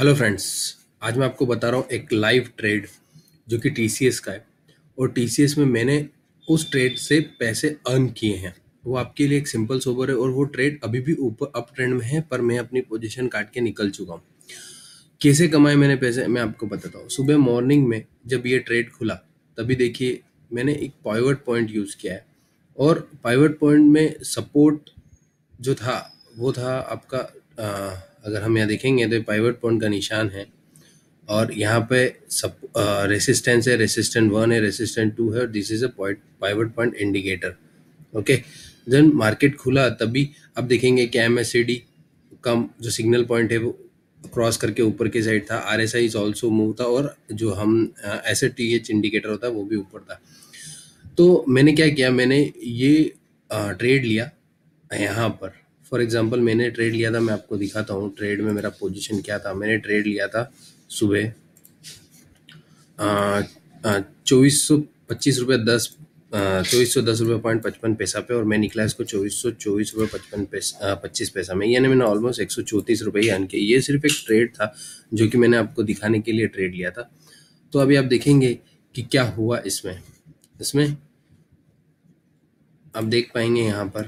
Hello friends. आज मैं आपको बता रहा हूँ एक लाइव ट्रेड जो कि टीसीएस का है। और टीसीएस में मैंने उस ट्रेड से पैसे अर्न किए हैं। वो आपके लिए एक सिंपल सोबर है और वो ट्रेड अभी भी ऊपर अप ट्रेंड में है, पर मैं अपनी पोजीशन काट के निकल चुका हूँ। कैसे कमाए मैंने पैसे, मैं आपको बताता हूँ। सुबह मॉर्निंग में जब ये ट्रेड खुला तभी देखिए मैंने एक पाइवट पॉइंट यूज़ किया है। और पाइवट पॉइंट में सपोर्ट जो था वो था आपका अगर हम यहाँ देखेंगे तो पाइवट पॉइंट का निशान है। और यहाँ पे सब रेसिस्टेंस है, रेसिस्टेंट 1 है, रेसिस्टेंट 2 है, और this is a point pivot point indicator. Okay, जब मार्केट खुला तभी आप देखेंगे कि MACD का जो सिग्नल पॉइंट है वो क्रॉस करके ऊपर की साइड था। RSI इज ऑल्सो मूव था, और जो हम ऐसे TH इंडिकेटर होता है वो भी ऊपर था। तो मैंने क्या किया, मैंने ये ट्रेड लिया यहाँ पर। फॉर एग्जांपल मैंने ट्रेड लिया था, मैं आपको दिखाता हूँ ट्रेड में मेरा पोजीशन क्या था। मैंने ट्रेड लिया था सुबह 2410 रुपये 50 पे, और मैं निकला इसको 2424 रुपये 55 पैसा में, यानी मैंने ऑलमोस्ट 134 रुपये ही अर्न किए। ये सिर्फ एक ट्रेड था जो कि मैंने आपको दिखाने के लिए ट्रेड लिया था। तो अभी आप देखेंगे कि क्या हुआ इसमें इसमें आप देख पाएंगे यहाँ पर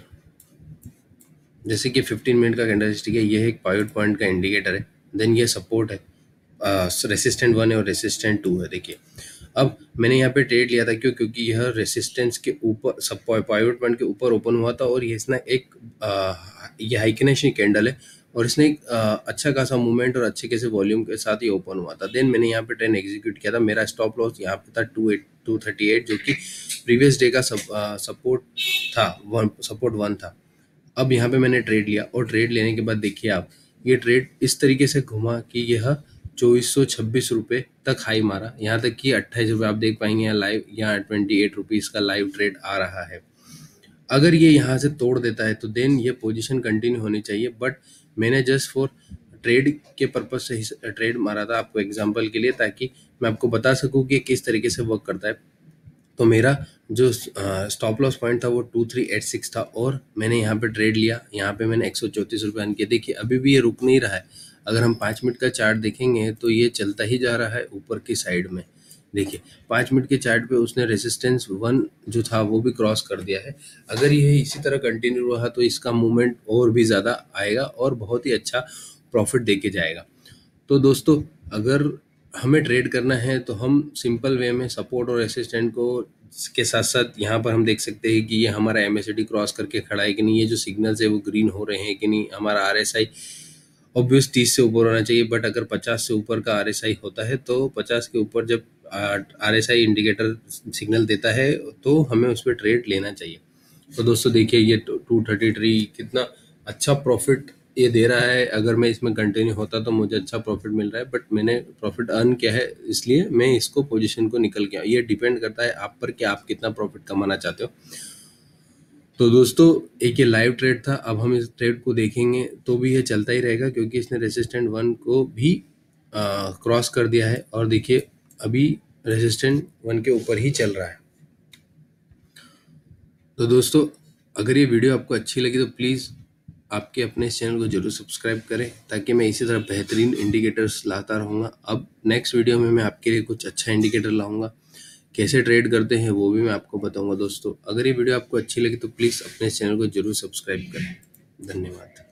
जैसे कि 15 मिनट का कैंडलस्टिक है। ये है एक पाइवट पॉइंट का इंडिकेटर है। देन ये सपोर्ट है, रेसिस्टेंट 1 है और रेसिस्टेंट 2 है। देखिए अब मैंने यहाँ पे ट्रेड लिया था, क्योंकि यह रेसिस्टेंस के ऊपर सब पाइवट पॉइंट के ऊपर ओपन हुआ था, और ये इसने एक ये हाइकनेशन कैंडल है, और इसने एक अच्छा खासा मूवमेंट और अच्छे खासे वॉल्यूम के साथ ये ओपन हुआ था। देन मैंने यहाँ पे ट्रेड एग्जीक्यूट किया था। मेरा स्टॉप लॉस यहाँ पे था 238, जो कि प्रीवियस डे का सपोर्ट था, सपोर्ट 1 था। अब यहाँ पे मैंने ट्रेड लिया, और ट्रेड लेने के बाद देखिए आप, ये ट्रेड इस तरीके से घुमा कि यह 2426 रुपये तक हाई मारा, यहाँ तक कि 28 रुपये आप देख पाएंगे। यहाँ लाइव, यहाँ 28 रुपीज़ का लाइव ट्रेड आ रहा है। अगर ये यहाँ से तोड़ देता है तो देन ये पोजीशन कंटिन्यू होनी चाहिए, बट मैंने जस्ट फॉर ट्रेड के पर्पज से ही ट्रेड मारा था, आपको एग्जांपल के लिए, ताकि मैं आपको बता सकूँ कि किस तरीके से वर्क करता है। तो मेरा जो स्टॉप लॉस पॉइंट था वो 2386 था, और मैंने यहाँ पे ट्रेड लिया। यहाँ पे मैंने 134 रुपये अर्न किए। देखिए अभी भी ये रुक नहीं रहा है। अगर हम 5 मिनट का चार्ट देखेंगे तो ये चलता ही जा रहा है ऊपर की साइड में। देखिए 5 मिनट के चार्ट पे उसने रेसिस्टेंस 1 जो था वो भी क्रॉस कर दिया है। अगर ये इसी तरह कंटिन्यू रहा तो इसका मूवमेंट और भी ज़्यादा आएगा और बहुत ही अच्छा प्रॉफिट दे के जाएगा। तो दोस्तों, अगर हमें ट्रेड करना है तो हम सिंपल वे में सपोर्ट और रेसिस्टेंट को के साथ साथ यहाँ पर हम देख सकते हैं कि ये हमारा MACD क्रॉस करके खड़ा है कि नहीं, ये जो सिग्नल्स है वो ग्रीन हो रहे हैं कि नहीं, हमारा RSI ऑब्वियस 30 से ऊपर होना चाहिए, बट अगर 50 से ऊपर का RSI होता है तो 50 के ऊपर जब RSI इंडिकेटर सिग्नल देता है तो हमें उस पर ट्रेड लेना चाहिए। तो दोस्तों देखिए ये 233 कितना अच्छा प्रॉफिट ये दे रहा है। अगर मैं इसमें कंटिन्यू होता तो मुझे अच्छा प्रॉफिट मिल रहा है, बट मैंने प्रॉफिट अर्न किया है, इसलिए मैं इसको पोजीशन को निकल गया। ये डिपेंड करता है आप पर कि आप कितना प्रॉफिट कमाना चाहते हो। तो दोस्तों एक ये लाइव ट्रेड था। अब हम इस ट्रेड को देखेंगे तो भी ये चलता ही रहेगा, क्योंकि इसने रेसिस्टेंट 1 को भी क्रॉस कर दिया है, और देखिए अभी रेसिस्टेंट 1 के ऊपर ही चल रहा है। तो दोस्तों अगर ये वीडियो आपको अच्छी लगी तो प्लीज़ आपके अपने इस चैनल को जरूर सब्सक्राइब करें, ताकि मैं इसी तरह बेहतरीन इंडिकेटर्स लाता रहूँगा। अब नेक्स्ट वीडियो में मैं आपके लिए कुछ अच्छा इंडिकेटर लाऊंगा, कैसे ट्रेड करते हैं वो भी मैं आपको बताऊंगा। दोस्तों अगर ये वीडियो आपको अच्छी लगी तो प्लीज़ अपने चैनल को जरूर सब्सक्राइब करें। धन्यवाद।